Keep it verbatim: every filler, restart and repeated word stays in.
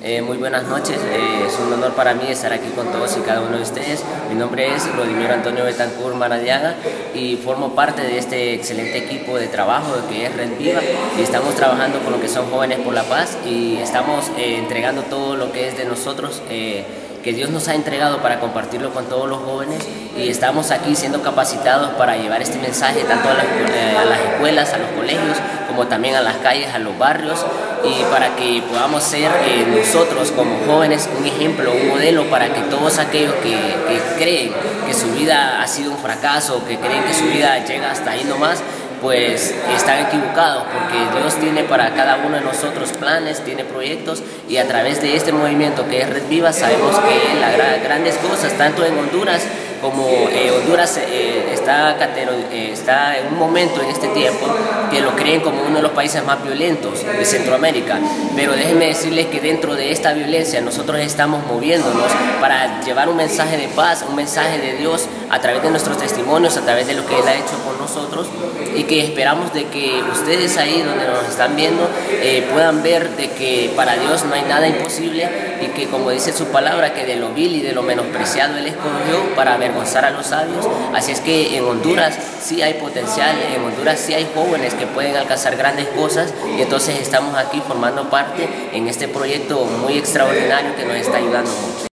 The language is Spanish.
Eh, muy buenas noches, eh, es un honor para mí estar aquí con todos y cada uno de ustedes. Mi nombre es Rodimiro Antonio Betancourt Maradiaga y formo parte de este excelente equipo de trabajo que es Red Viva, y estamos trabajando con lo que son Jóvenes por la Paz y estamos eh, entregando todo lo que es de nosotros, eh, que Dios nos ha entregado para compartirlo con todos los jóvenes, y estamos aquí siendo capacitados para llevar este mensaje tanto a las, eh, a las escuelas, a los colegios, como también a las calles, a los barrios, y para que podamos ser eh, nosotros como jóvenes un ejemplo, un modelo para que todos aquellos que, que creen que su vida ha sido un fracaso, que creen que su vida llega hasta ahí nomás, pues están equivocados, porque Dios tiene para cada uno de nosotros planes, tiene proyectos, y a través de este movimiento que es Red Viva sabemos que las grandes cosas, tanto en Honduras como eh, Honduras eh, está, eh, está en un momento en este tiempo que lo creen como uno de los países más violentos de Centroamérica, pero déjenme decirles que dentro de esta violencia nosotros estamos moviéndonos para llevar un mensaje de paz, un mensaje de Dios a través de nuestros testimonios, a través de lo que Él ha hecho con nosotros, y que esperamos de que ustedes ahí donde nos están viendo eh, puedan ver de que para Dios no hay nada imposible, y que, como dice su palabra, que de lo vil y de lo menospreciado Él escogió para avergonzar a los sabios. Así es que en Honduras sí hay potencial, en Honduras sí hay jóvenes que pueden alcanzar grandes cosas, y entonces estamos aquí formando parte en este proyecto muy extraordinario que nos está ayudando mucho.